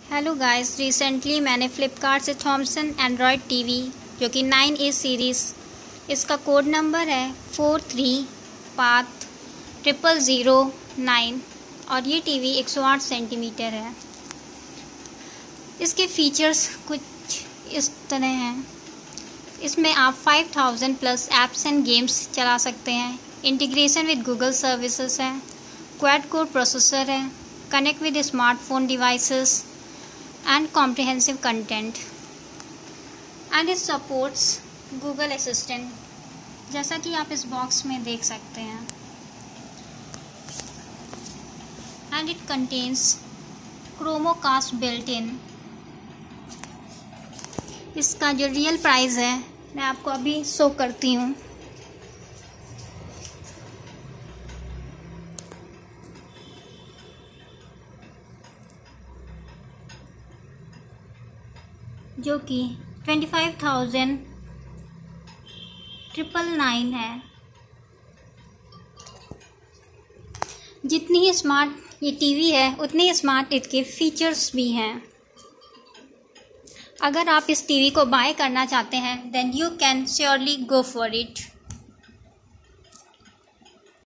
Hello guys, recently मैंने Flipkart से Thomson Android TV जो कि 9A सीरीज़, इसका कोड नंबर है 43PATH0009 और ये टीवी 108 सेंटीमीटर है। इसके फीचर्स कुछ इस तरह हैं। इसमें आप 5000 प्लस ऐप्स एंड गेम्स चला सकते हैं। इंटीग्रेशन विद गूगल सर्विसेज है। क्वाड कोर प्रोसेसर है। Connect with smartphone devices and comprehensive content, and it supports Google Assistant, जैसा कि आप इस बॉक्स में देख सकते हैं। and it contains Chromecast built in। इसका जो रियल प्राइस है मैं आपको अभी शो करती हूँ। जो कि 25,999 है। जितनी ही स्मार्ट ये टीवी है उतनी ही स्मार्ट इसके फीचर्स भी हैं। अगर आप इस टीवी को बाय करना चाहते हैं then you can surely go for it.